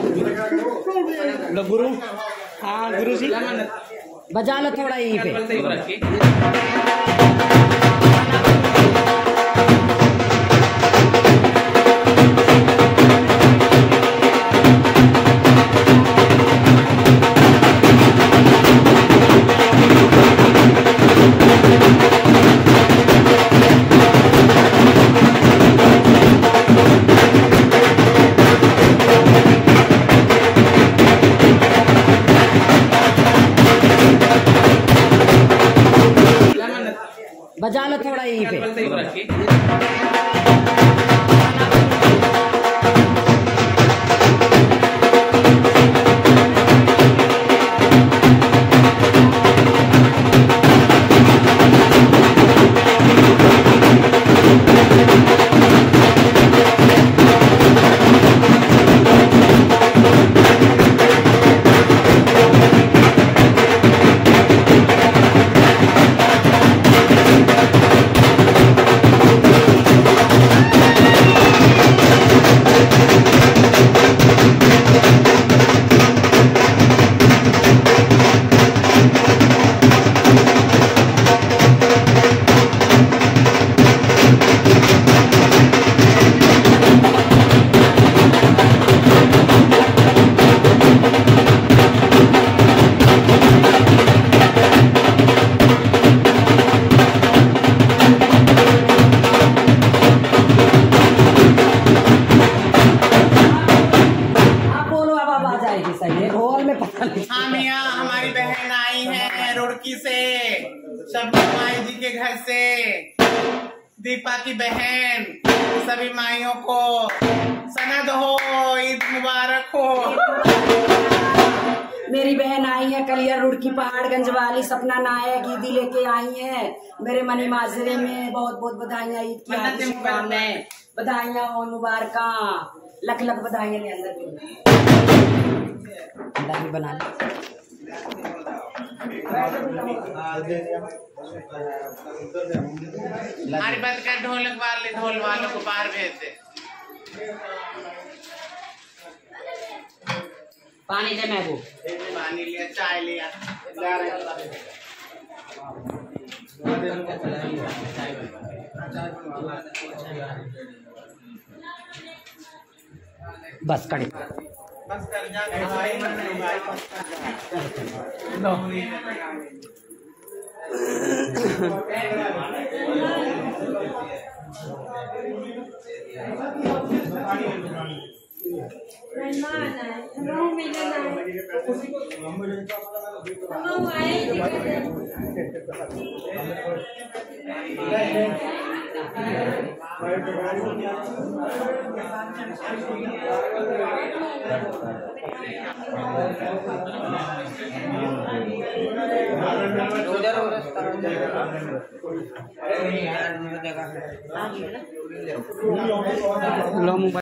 लो गुरु, हाँ गुरु जी बजा लो थोड़ा यहीं पे। बजा लो थोड़ा यहीं पे। हाँ मियाँ, हमारी बहन आई है रुड़की से, सबको माई जी के घर से। दीपा की बहन सभी माइयों को सनद हो, ईद मुबारक हो। मेरी बहन आई है कलिया रुड़की पहाड़गंज वाली सपना नायक ईदी लेके आई है मेरे मनी माजरे में। बहुत बहुत बधाइयाँ ईद की हार्दिक शुभकामनाएं, बधाइयाँ हो मुबारक, लख लख बधाइयाँ। अंदर भी बना हमारी बात कर ढोलक वाले ढोल वालों को बाहर भेज दे। पानी दे महबूब। पानी लिया, चाय लिया। बस कड़ी बस कर जा लो